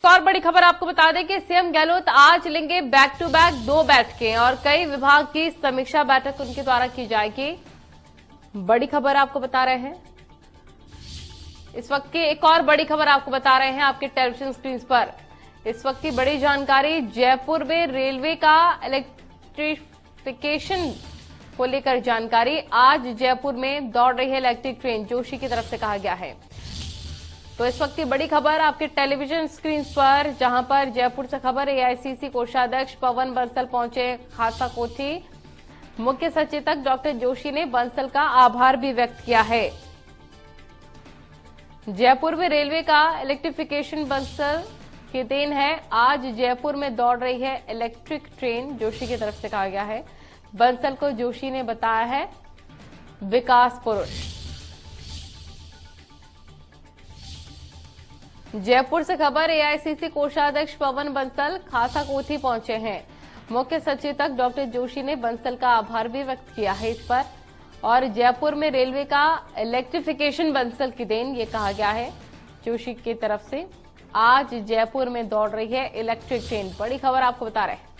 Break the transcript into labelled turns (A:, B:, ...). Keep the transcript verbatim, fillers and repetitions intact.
A: और बड़ी खबर आपको बता दें कि सीएम गहलोत आज लेंगे बैक टू बैक दो बैठकें और कई विभाग की समीक्षा बैठक उनके द्वारा की जाएगी। बड़ी खबर आपको बता रहे हैं इस वक्त की एक और बड़ी खबर आपको बता रहे हैं आपके टेलीविजन स्क्रीन पर। इस वक्त की बड़ी जानकारी, जयपुर में रेलवे का इलेक्ट्रिफिकेशन को लेकर जानकारी। आज जयपुर में दौड़ रही है इलेक्ट्रिक ट्रेन, जोशी की तरफ से कहा गया है। तो इस वक्त की बड़ी खबर आपके टेलीविजन स्क्रीन पर, जहां पर जयपुर से खबर, एआईसीसी कोषाध्यक्ष पवन बंसल पहुंचे खासा कोठी। मुख्य सचेतक डॉक्टर जोशी ने बंसल का आभार भी व्यक्त किया है। जयपुर में रेलवे का इलेक्ट्रिफिकेशन बंसल की देन है। आज जयपुर में दौड़ रही है इलेक्ट्रिक ट्रेन, जोशी की तरफ से कहा गया है। बंसल को जोशी ने बताया है विकास पुरुष। जयपुर से खबर, एआईसीसी कोषाध्यक्ष पवन बंसल खासा कोठी पहुंचे हैं। मुख्य सचेतक डॉक्टर जोशी ने बंसल का आभार भी व्यक्त किया है इस पर। और जयपुर में रेलवे का इलेक्ट्रिफिकेशन बंसल की देन, ये कहा गया है जोशी की तरफ से। आज जयपुर में दौड़ रही है इलेक्ट्रिक ट्रेन, बड़ी खबर आपको बता रहे हैं।